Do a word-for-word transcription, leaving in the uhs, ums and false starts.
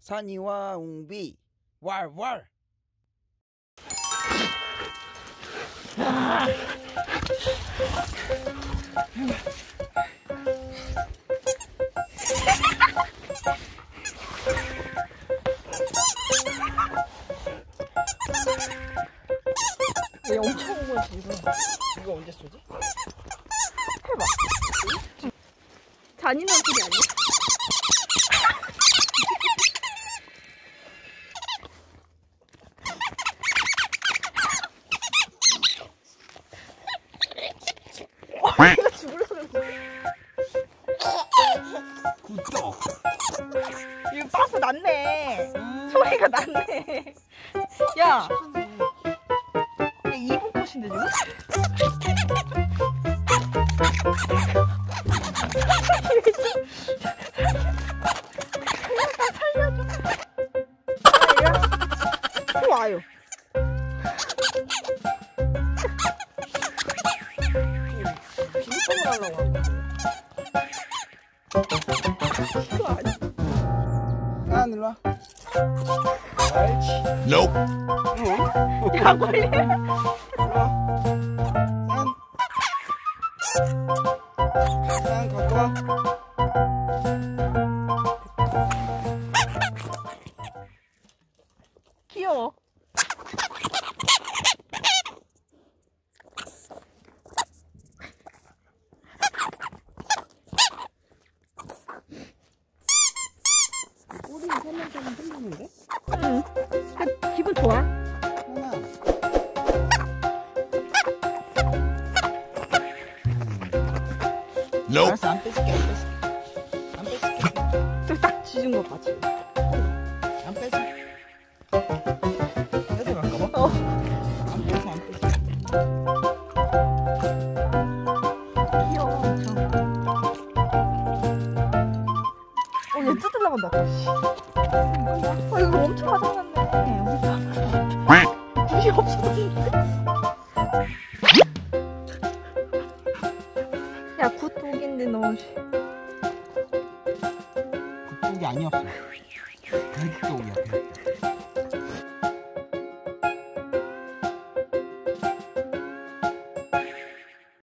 산이와 웅비 왈왈. 얘 엄청 온 거지 이거. 이거 언제 쏘지? 해봐. 잔인한 소리 아니야? 이거 죽을 소리. 굿떡. 이거 빠꾸 났네. 소리가 났네. 야. 이게 이분 컷인데 지금? 살려줘. 또 와요. 비밀번호 하려고 한 거지. 그거 아니야. 아, 일로 와. 옳지. Nope. 야, 빨리. 일로 와. 산. 산 갖고 와. 귀여워. 꼬리 살면서는 흔드는데? 응. 그, 기분 좋아. 하나. Nope. 알았어, 안 뺏을게, 안 뺏을게. 안 뺏을게. 저 딱 짖은 거 봐, 지금. 안 뺏을게. 뺏어갈까봐? 어. 안 뺏어, 안 뺏어. 귀여워, 엄청. 어, 얘 뜯으려고 한다, 씨. 어, 이거 엄청 화장났네. 우리 불이 없어졌는데? 야, 굿독인데 너. 그쪽이 아니었어. 별쪽이야, 별쪽.